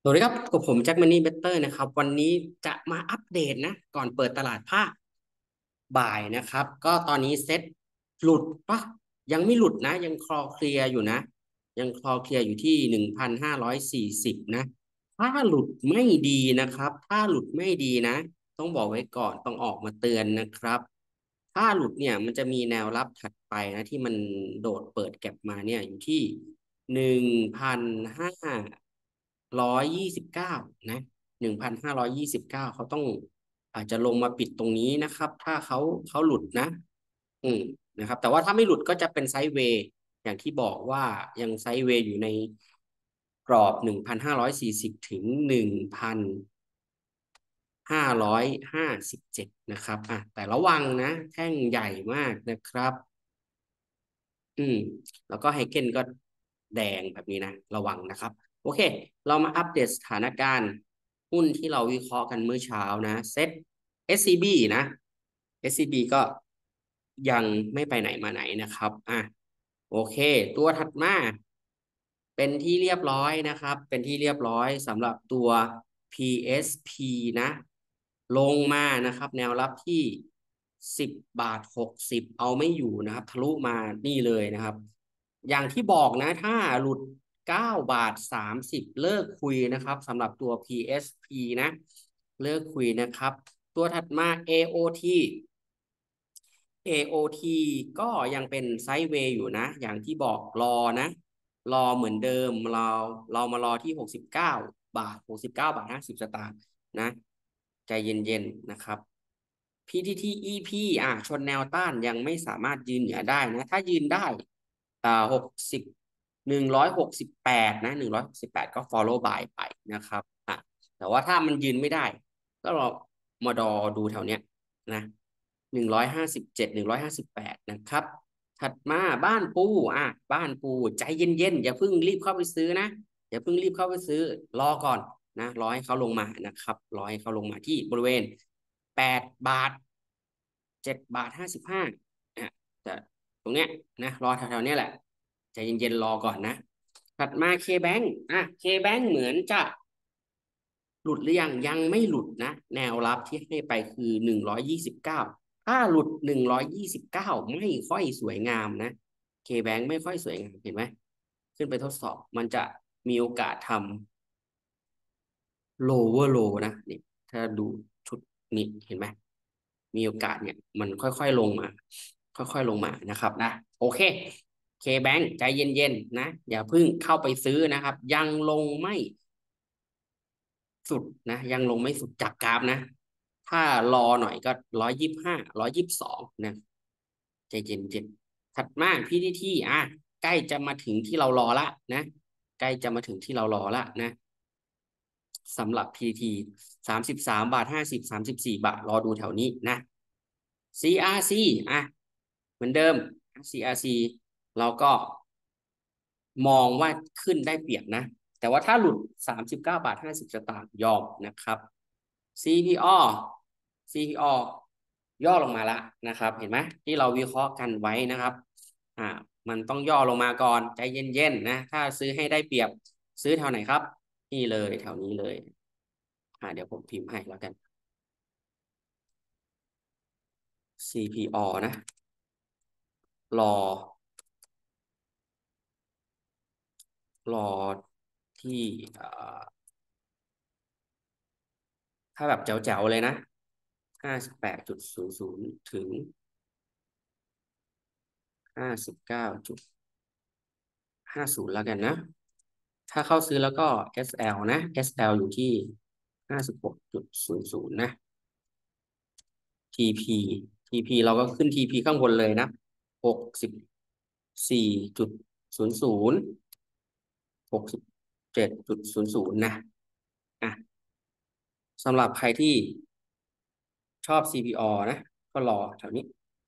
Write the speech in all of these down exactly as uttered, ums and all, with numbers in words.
สวัสดีครับกับผมแจ็คมันนี่เบเตอร์นะครับวันนี้จะมาอัปเดตนะก่อนเปิดตลาดภาคบ่ายนะครับก็ตอนนี้เซ็ตหลุดปะยังไม่หลุดนะยังคลอเคลียร์อยู่นะยังคลอเคลียร์อยู่ที่หนึ่งพันห้าร้อยสี่สิบนะถ้าหลุดไม่ดีนะครับถ้าหลุดไม่ดีนะต้องบอกไว้ก่อนต้องออกมาเตือนนะครับถ้าหลุดเนี่ยมันจะมีแนวรับถัดไปนะที่มันโดดเปิดแก็บมาเนี่ยอยู่ที่ หนึ่งพันห้าร้อยยี่สิบเก้านะหนึ่งพันห้าร้อยยี่สิบเก้าเขาต้องอาจจะลงมาปิดตรงนี้นะครับถ้าเขาเขาหลุดนะอืมนะครับแต่ว่าถ้าไม่หลุดก็จะเป็นไซด์เวย์อย่างที่บอกว่ายังไซด์เวย์อยู่ในกรอบหนึ่งพันห้าร้อยสี่สิบถึงหนึ่งพันห้าร้อยห้าสิบเจ็ดนะครับอ่ะแต่ระวังนะแท่งใหญ่มากนะครับอืมแล้วก็ไฮเกนก็แดงแบบนี้นะระวังนะครับโอเคเรามาอัปเดตสถานการณ์หุ้นที่เราวิเคราะห์กันเมื่อเช้านะเซ็ต เอส ซี บี นะ เอส ซี บี ก็ยังไม่ไปไหนมาไหนนะครับอ่ะโอเคตัวถัดมาเป็นที่เรียบร้อยนะครับเป็นที่เรียบร้อยสำหรับตัว พี เอส พี นะลงมานะครับแนวรับที่สิบบาทหกสิบเอาไม่อยู่นะครับทะลุมานี่เลยนะครับอย่างที่บอกนะถ้าหลุดเก้าบาทสามสิบเลิกคุยนะครับสำหรับตัว พี เอส พี นะเลิกคุยนะครับตัวถัดมา เอ โอ ที เอ โอ ที ก็ยังเป็นไซด์เวย์อยู่นะอย่างที่บอกรอนะรอเหมือนเดิมเราเรามารอที่หกสิบเก้าบาทหกสิบเก้าบาทห้าสิบสตางค์นะใจเย็นๆนะครับ พี ที ที อี พี อ่ะชนแนวต้านยังไม่สามารถยืนเหนือได้นะถ้ายืนได้อ่าหกสิบหนึ่งร้อยหกสิบแปดนะหนึ่งร้อยหกสิบแปดก็ follow by ไปนะครับอ่ะแต่ว่าถ้ามันยืนไม่ได้ก็รอมาดอดูแถวเนี้ยนะหนึ่งร้อยห้าสิบเจ็ดหนึ่งร้อยห้าสิบแปดนะครับถัดมาบ้านปูอ่ะบ้านปูใจเย็นๆอย่าเพิ่งรีบเข้าไปซื้อนะอย่าเพิ่งรีบเข้าไปซื้อรอก่อนนะรอให้เขาลงมานะครับรอให้เขาลงมาที่บริเวณแปดบาทเจ็ดบาทห้าสิบห้าอ่ะแต่ตรงเนี้ยนะรอแถวๆเนี้ยแหละใจเย็นๆรอก่อนนะถัดมา K-Bank อ่ะ K-Bank เหมือนจะ หลุดหรือยังยังไม่หลุดนะแนวรับที่ให้ไปคือหนึ่งร้อยยี่สิบเก้าถ้าหลุดหนึ่งร้อยยี่สิบเก้าไม่ค่อยสวยงามนะ K-Bank ไม่ค่อยสวยงามเห็นไหมขึ้นไปทดสอบมันจะมีโอกาสทำ lower low นะนี่ถ้าดูชุดนี้เห็นไหมมีโอกาสเนี่ยมันค่อยๆลงมาค่อยๆลงมานะครับนะโอเค K-Bank ใจเย็นๆนะอย่าเพิ่งเข้าไปซื้อนะครับยังลงไม่ สุดนะยังลงไม่สุดจากกราฟนะถ้ารอหน่อยก็ร้อยยี่สิบห้าร้อยยี่สิบสองนะใจเย็นเย็นถัดมาพีทีทีอ่ะใกล้จะมาถึงที่เรารอละนะใกล้จะมาถึงที่เรารอละนะสำหรับ พี ที ทีสามสิบสามบาทห้าสิบสามสิบสี่บาทรอดูแถวนี้นะ ซี อาร์ ซี อ่ะเหมือนเดิม ซี อาร์ ซี เราก็มองว่าขึ้นได้เปรียบนะแต่ว่าถ้าหลุดสามสิบเก้าบาทห้าสิบสตางค์ยอมนะครับ ซี พี อ ซี พี อ ย่อลงมาแล้วนะครับเห็นไหมที่เราวิเคราะห์กันไว้นะครับอ่ามันต้องย่อลงมาก่อนใจเย็นๆนะถ้าซื้อให้ได้เปรียบซื้อแถวไหนครับนี่เลยแถวนี้เลยอ่าเดี๋ยวผมพิมพ์ให้แล้วกัน ซี พี อ นะรอรอที่อ่าถ้าแบบแจ๋วๆเลยนะห้าสิบแปดจุดศูนย์ศูนย์ถึงห้าสิบเก้าจุดห้าศูนย์แล้วกันนะ ถ้าเข้าซื้อแล้วก็ เอส แอล นะ เอส แอล อยู่ที่ห้าสิบหกจุดศูนย์ศูนย์นะ ที พี ที พี เราก็ขึ้น ที พี ข้างบนเลยนะหกสิบสี่จุดศูนย์ศูนย์หกสิบเจ็ดจุดศูนย์ศูนย์นะอ่ะสำหรับใครที่ชอบ ซี พี อ นะก็รอแถวนี้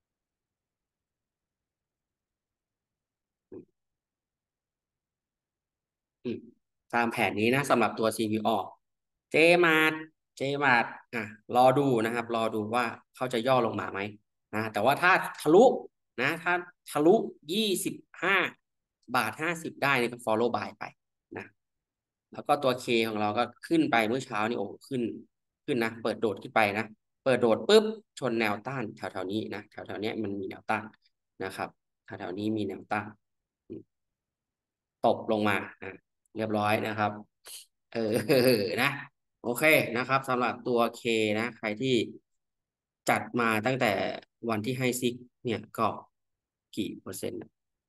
อืมตามแผนนี้นะสำหรับตัว ซี พี อ เจมาร์เจมาร์อ่ะรอดูนะครับรอดูว่าเขาจะย่อลงมาไหมนะแต่ว่าถ้าทะลุนะถ้าทะลุยี่สิบห้าบาทห้าสิบได้นี่ก็ follow by ไปนะแล้วก็ตัว K ของเราก็ขึ้นไปเมื่อเช้านี่โอ้ขึ้นขึ้นนะเปิดโดดขึ้นไปนะเปิดโดดปุ๊บชนแนวต้านแถวๆนี้นะแถวๆเนี้ยมันมีแนวต้านนะครับแถวๆนี้มีแนวต้านตบลงมาอ่ะเรียบร้อยนะครับเออนะโอเคนะครับสำหรับตัว K นะใครที่จัดมาตั้งแต่วันที่ให้ซิกเนี่ยก็กี่เปอร์เซ็นต์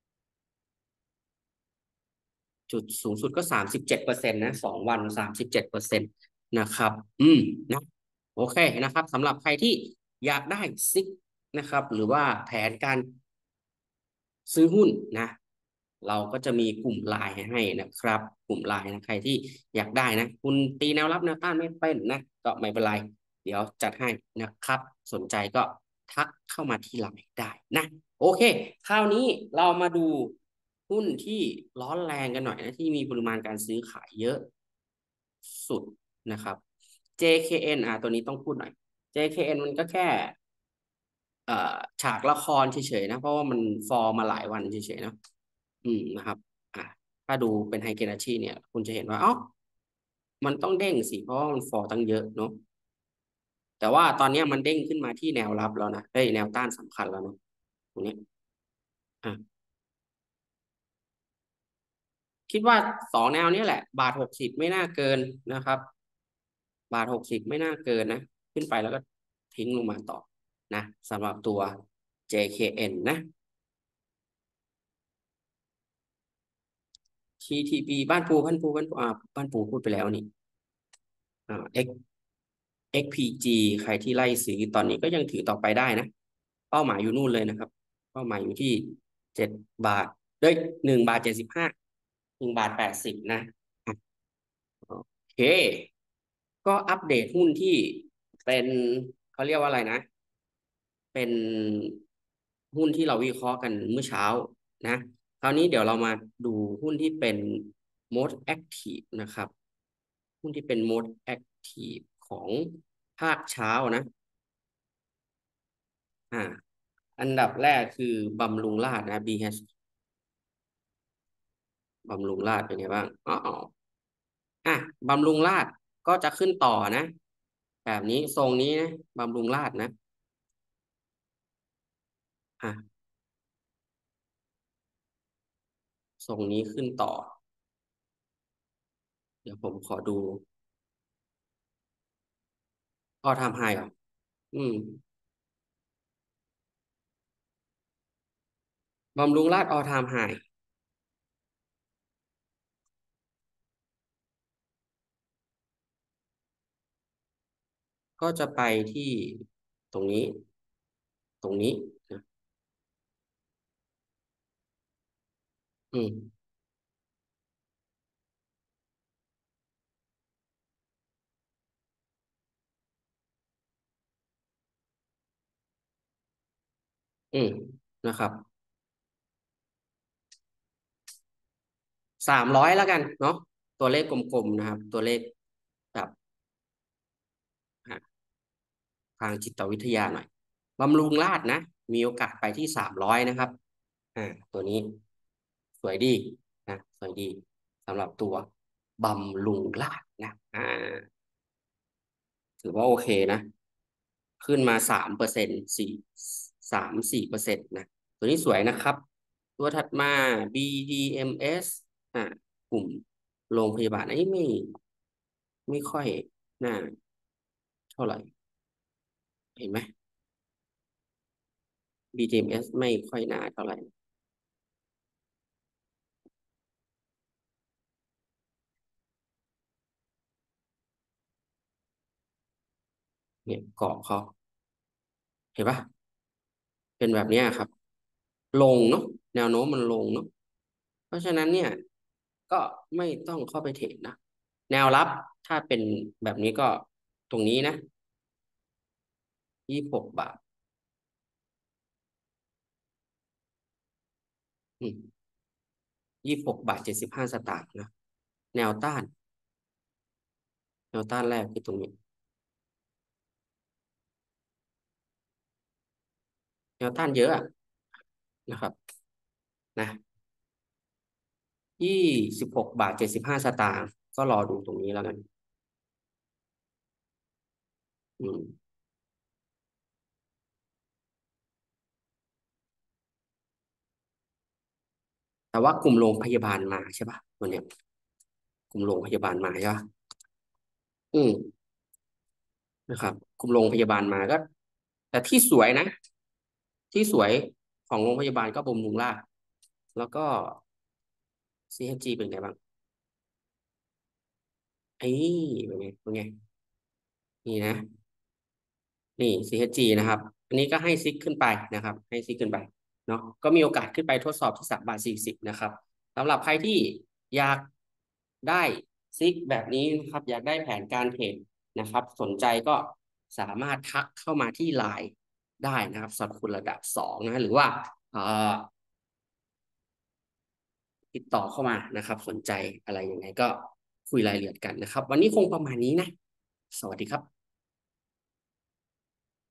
จุดสูงสุดก็สามสิบเจ็ดเปอร์เซ็นต์นะสองวันสามสิบเจ็ดเปอร์เซ็นต์นะครับอืมนะโอเคนะครับสำหรับใครที่อยากได้ซิกนะครับหรือว่าแผนการซื้อหุ้นนะเราก็จะมีกลุ่มไลน์ให้นะครับกลุ่มไลน์นะใครที่อยากได้นะคุณตีแนวรับแนวต้านไม่เป็นนะก็ไม่เป็นไรเดี๋ยวจัดให้นะครับสนใจก็ทักเข้ามาที่ไลน์ได้นะโอเคคราวนี้เรามาดู หุ้นที่ร้อนแรงกันหน่อยนะที่มีปริมาณการซื้อขายเยอะสุดนะครับ เจ เค เอ็น อ่ะตัวนี้ต้องพูดหน่อย เจ เค เอ็น มันก็แค่เอ่อฉากละครเฉยๆนะเพราะว่ามันฟอร์มาหลายวันเฉยๆเนาะอืมนะครับอ่ะถ้าดูเป็นไฮเกนาชีเนี่ยคุณจะเห็นว่าอ๋อมันต้องเด้งสิเพราะว่ามันฟอร์ตั้งเยอะเนาะแต่ว่าตอนนี้มันเด้งขึ้นมาที่แนวรับแล้วนะเฮ้ยแนวต้านสำคัญแล้วเนาะตรงนี้อ่ะ คิดว่าสองแนวนี้แหละบาทหกสิบไม่น่าเกินนะครับบาทหกสิบไม่น่าเกินนะขึ้นไปแล้วก็ทิ้งลงมาต่อนะสำหรับตัว เจ เค เอ็น นะ ที ที บี บ้านปูบ้านปูบ้านปูอ่าบ้านปูพูดไปแล้วนี่อ่า X เอ็กซ์ พี จี ใครที่ไล่ซื้อตอนนี้ก็ยังถือต่อไปได้นะเป้าหมายอยู่นู่นเลยนะครับเป้าหมายอยู่ที่เจ็ดบาทเด้ยหนึ่งบาทเจ็ดสิบห้าหนึ่งบาทแปดสิบนะอ่ะโอเค ก็อัปเดตหุ้นที่เป็นเขาเรียกว่าอะไรนะเป็นหุ้นที่เราวิเคราะห์กันเมื่อเช้านะคราวนี้เดี๋ยวเรามาดูหุ้นที่เป็น most active นะครับหุ้นที่เป็น most active ของภาคเช้านะอ่าอันดับแรกคือบำรุงราษฎร์นะ บี เอช บำรุงราษฎร์เป็นไงบ้างอ๋ออ่ะบำรุงราษฎร์ก็จะขึ้นต่อนะแบบนี้ทรงนี้นะบำรุงราษฎร์นะอ่ะทรงนี้ขึ้นต่อ เดี๋ยวผมขอดูพอทำไฮเหรออืมบำรุงราษฎร์ออทามไฮก็จะไปที่ตรงนี้ตรงนี้นะอืมอืมนะครับสามร้อยแล้วกันเนาะตัวเลขกลมๆนะครับตัวเลขแบบอ่ะทางจิตวิทยาหน่อยบำรุงราษฎร์นะมีโอกาสไปที่สามร้อยนะครับอ่าตัวนี้สวยดีนะสวยดีสำหรับตัวบำรุงราษฎร์นะอ่า ถือว่าโอเคนะขึ้นมาสามเปอร์เซ็นต์สี่สามสี่เปอร์เซ็นต์นะตัวนี้สวยนะครับตัวถัดมา บี ดี เอ็ม เอส อมเอสอ่ากลุ่มโรงพยาบาลอันนี้ไม่ไม่ค่อยน่าเท่าไหร่เห็นไหม บี ดี เอ็ม เอส ไม่ค่อยน่าเท่าไหร่เนี่ยเกาะเขาเห็นปะเป็นแบบเนี้ยครับลงเนาะแนวโน้มมันลงเนาะเพราะฉะนั้นเนี่ยก็ไม่ต้องเข้าไปเทรดนะแนวรับถ้าเป็นแบบนี้ก็ตรงนี้นะยี่สิบหกบาทอืมยี่สิบหกบาทเจ็ดสิบห้าสตางค์นะแนวต้านแนวต้านแรกคือตรงนี้แนวต้านเยอะอะนะครับนะยี่สิบหกบาทเจ็ดสิบห้าสตางค์ก็รอดูตรงนี้แล้วกันอืมแต่ว่ากลุ่มโรงพยาบาลมาใช่ป่ะวันเนี้ยกลุ่มโรงพยาบาลมาใช่ป่ะอืมนะครับกลุ่มโรงพยาบาลมาก็แต่ที่สวยนะที่สวยของโรงพยาบาลก็บำรุงราษฎร์แล้วก็ ซี เอช จี เป็นไงบ้างไอ้ยเป็นไงเป็นไงนี่นะ นี่ ซี เอช จี นะครับอันนี้ก็ให้ซิกขึ้นไปนะครับให้ซิกขึ้นไปเนาะก็มีโอกาสขึ้นไปทดสอบที่สามบาทสี่สิบนะครับสำหรับใครที่อยากได้ซิกแบบนี้นะครับอยากได้แผนการเทรดนะครับสนใจก็สามารถทักเข้ามาที่ไลน์ได้นะครับสำหรับคุณระดับสองนะหรือว่าเอ่อติดต่อเข้ามานะครับสนใจอะไรยังไงก็คุยรายละเอียดกันนะครับวันนี้คงประมาณนี้นะสวัสดีครับ